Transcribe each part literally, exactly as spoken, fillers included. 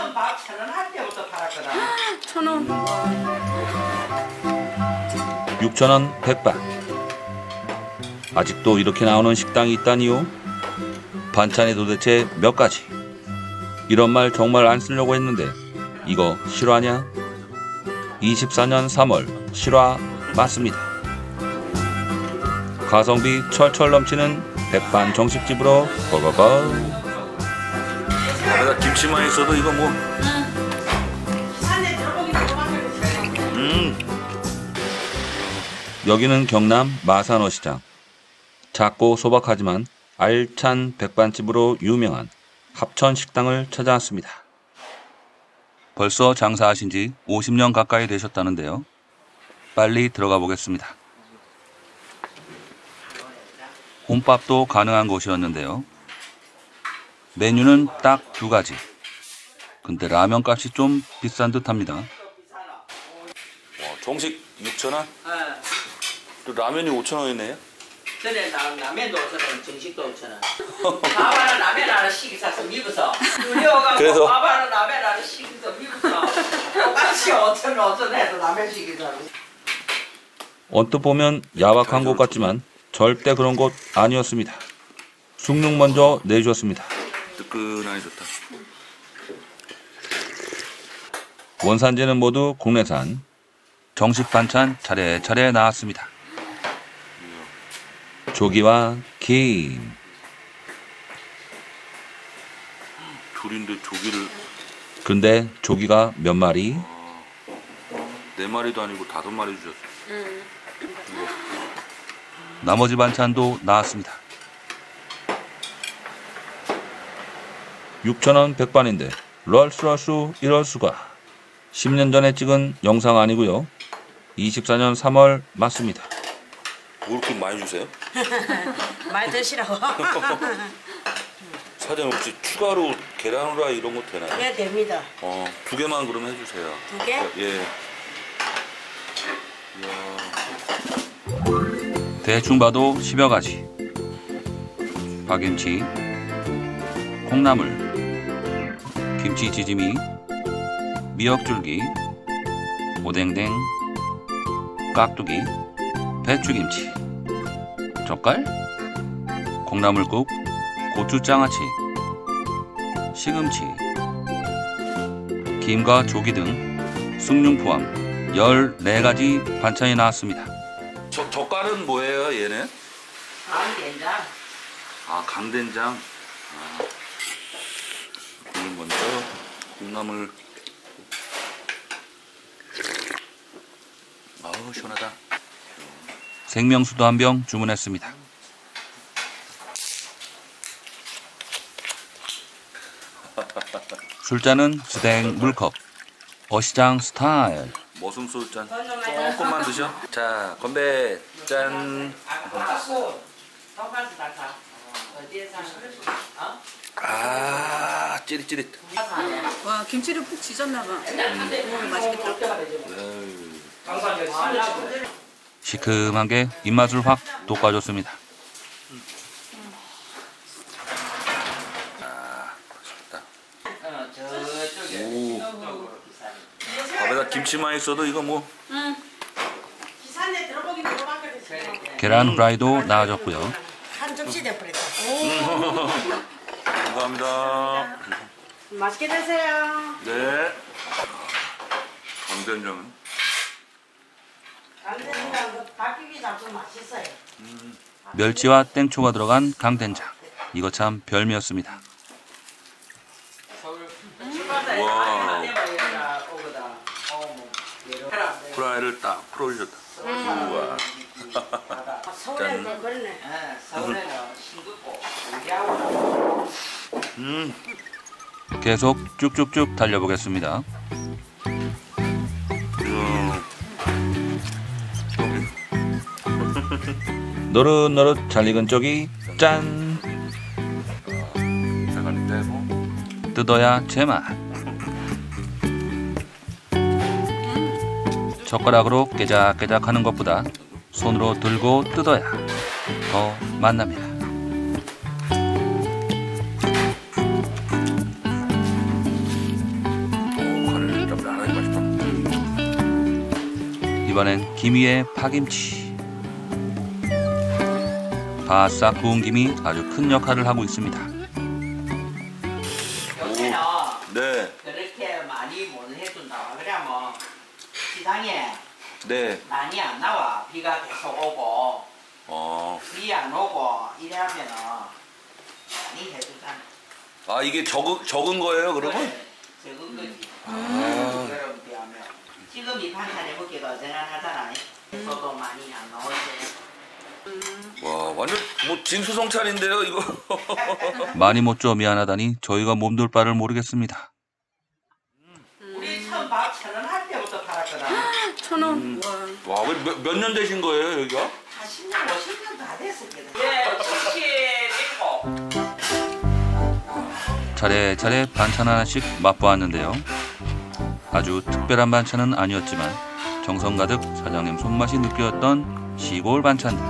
처음 밥 천 원 할 때부터 팔았거든. 천 원. 육천 원 백반. 아직도 이렇게 나오는 식당이 있다니요? 반찬이 도대체 몇 가지? 이런 말 정말 안 쓰려고 했는데 이거 실화냐? 이십사 년 삼월 실화 맞습니다. 가성비 철철 넘치는 백반 정식집으로 고고고. 밥에다 김치만 있어도 이거 뭐. 음. 여기는 경남 마산어시장. 작고 소박하지만 알찬 백반집으로 유명한 합천식당을 찾아왔습니다. 벌써 장사하신 지 오십 년 가까이 되셨다는데요. 빨리 들어가 보겠습니다. 혼밥도 가능한 곳이었는데요. 메뉴는 딱 두 가지. 근데 라면 값이 좀 비싼 듯합니다. 와, 정식 육천 원? 네. 또 라면이 오천 원이네요? 전에 나 라면도 오천 원, 정식도 오천 원. 밥 하나 라면 하나 시기 사서 미국서. 그래서? 밥 하나 라면 하나 시기서 미국서. 똑같이 오천 원, 오천 원 해서 라면 시기서. 언뜻 보면 야박한 곳 같지만 절대 그런 곳 아니었습니다. 숭늉 먼저 내주었습니다. 뜨끈하니 좋다. 원산지는 모두 국내산. 정식 반찬 차례차례 나왔습니다. 조기와 김. 둘인데 조기를. 근데 조기가 몇 마리? 네 마리도 아니고 다섯 마리 주셨어. 응. 나머지 반찬도 나왔습니다. 육천 원 백반인데 럴수럴수 이럴 수가. 십 년 전에 찍은 영상 아니고요. 이십사 년 삼월 맞습니다. 뭐 이렇게 많이 주세요? 많이 드시라고. 사장님 혹시 추가로 계란 후라이 이런 거 되나요? 네, 됩니다. 어, 두 개만 그럼 해주세요. 두 개? 예. 이야. 대충 봐도 십여 가지. 파김치, 콩나물, 김치 지짐이, 미역줄기, 오뎅댕, 깍두기, 배추김치, 젓갈, 콩나물국, 고추장아찌, 시금치, 김과 조기 등 숭늉 포함 열네 가지 반찬이 나왔습니다. 저, 젓갈은 뭐예요, 얘는? 강된장. 아, 강된장. 아. 이걸 먼저 콩나물. 아우, 시원하다. 생명수도 한 병 주문했습니다. 술잔은 스댕 물컵. 어시장 스타일. 머슴소주잔 조금만 드셔. 자, 건배. 짠. 아, 찌릿찌릿. 와, 김치를 푹 지졌나 봐. 음, 맛있겠다. 시큼한 게 입맛을 확 돋궈줬습니다. 오. 밥에다 김치만 있어도 이거 뭐. 응. 계란 후라이도 나와줬고요. 한 접시 돼버렸다. 감사합니다. 맛있게 드세요. 네. 강된장은? 강된장 바뀌기 잡수 맛있어요. 멸치와 땡초가 들어간 강된장. 이거 참 별미였습니다. 와. 프라이를 딱 풀어주셨다. 우와. 서울에는 그러네. 서울에는 싱겁고 우리하고 음. 계속 쭉쭉쭉 달려보겠습니다. 노릇노릇 잘 익은 쪽이 짠! 대가리 떼고. 뜯어야 제맛. 젓가락으로 깨작깨작 하는 것보다 손으로 들고 뜯어야 더 맛납니다. 이번엔 김 위에 파김치. 바싹 구운 김이 아주 큰 역할을 하고 있습니다. 요새는 네. 그렇게 많이 못 해준다. 그러면 시장에 네. 많이 안 나와. 비가 계속 오고 어. 비 안 오고 이러면은 많이 해주잖아. 아 이게 적은 적은 거예요 그러면? 그래, 적은 거지. 아. 그럼 비하면 지금 이 반찬에 먹기가 어정하잖아. 소도 많이 안 나오지. 와 완전 뭐 진수성찬인데요 이거. 많이 못 줘 미안하다니 저희가 몸둘 바를 모르겠습니다. 우리 처음 밥 천 원 할 때부터 팔았거든. 천 원. 음. 와. 와 몇 년 되신 거예요 여기가? 한 십 년, 오십 년 다 됐었거든. 예, 칠십일곱. 차례차례 반찬 하나씩 맛보았는데요. 아주 특별한 반찬은 아니었지만 정성 가득 사장님 손맛이 느껴졌던 시골 반찬들.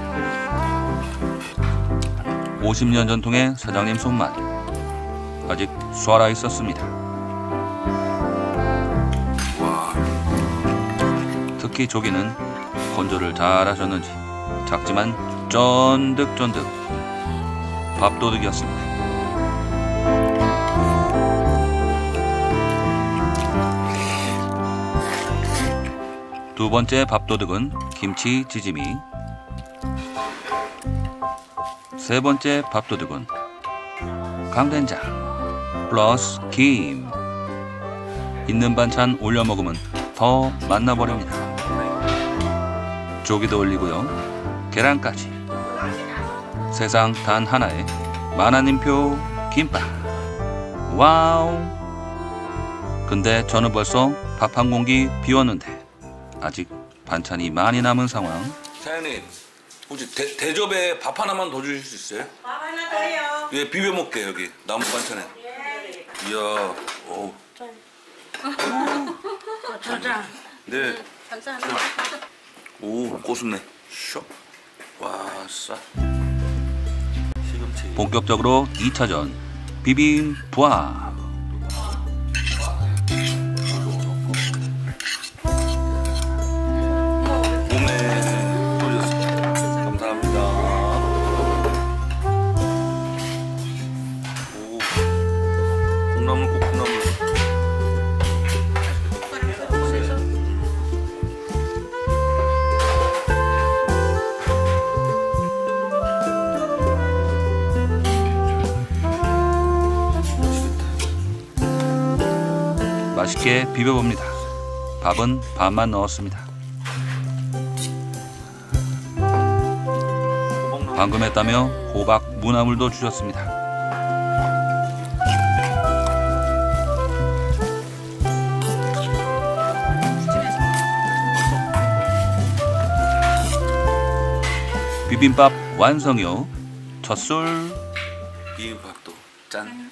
오십 년 전통의 사장님 손맛 아직 살아 있었습니다. 특히 조기는 건조를 잘 하셨는지 작지만 쫀득쫀득 밥도둑이었습니다. 두 번째 밥도둑은 김치 지짐이. 세 번째 밥도둑은 강된장 플러스 김. 있는 반찬 올려 먹으면 더 맛나버립니다. 조기도 올리고요. 계란까지. 세상 단 하나의 만화님표 김밥. 와우. 근데 저는 벌써 밥 한 공기 비웠는데 아직 반찬이 많이 남은 상황. 사장님 혹시 대, 대접에 밥 하나만 더 주실 수 있어요? 밥 하나 더요. 예 비벼 먹게 여기 나무 반찬에. 예. 이야. 오. 저장. 네. 감사합니다. 오 고소네. 슉. 와 싸. 시금치. 본격적으로 이 차전 비빔부아. 몸에 돌렸습니다. 감사합니다. 오. 콩나물 꼭 콩나물. 맛있게 비벼봅니다. 밥은 반만 넣었습니다. 방금 했다며 호박 무나물도 주셨습니다. 비빔밥 완성이요. 첫술. 비빔밥도 짠.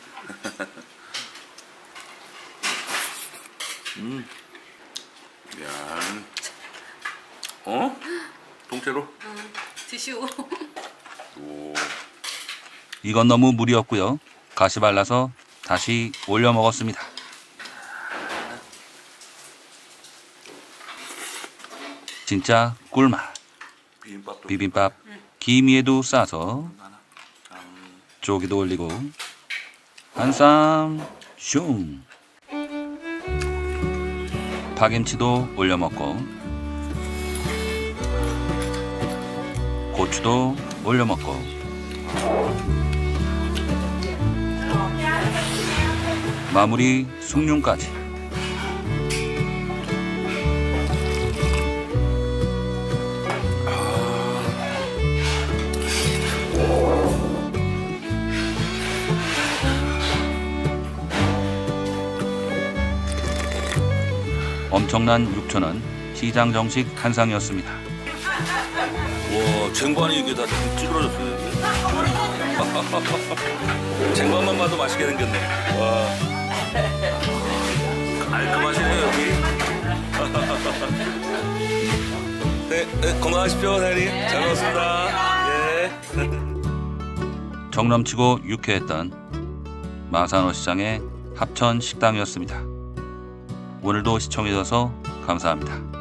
음. 미안. 어? 통째로? 드시오. 오. 이건 너무 무리였고요. 가시 발라서 다시 올려 먹었습니다. 진짜 꿀맛. 비빔밥도. 비빔밥 김 위에도 싸서 하나. 짠. 조기도 올리고 한쌈 슝. 파김치도 올려 먹고 고추도 올려 먹고 마무리 숭늉까지. 엄청난 육천원 시장 정식 한상이었습니다. 와, 쟁반이 이게 다 찌그러졌어요. 쟁반만 봐도 맛있게 생겼네. 와. 깔끔하시네요, 여기. 네, 네, 건강하십시오, 사장님. 잘 먹었습니다. 예. 정 넘치고 유쾌했던 마산어 시장의 합천 식당이었습니다. 오늘도 시청해주셔서 감사합니다.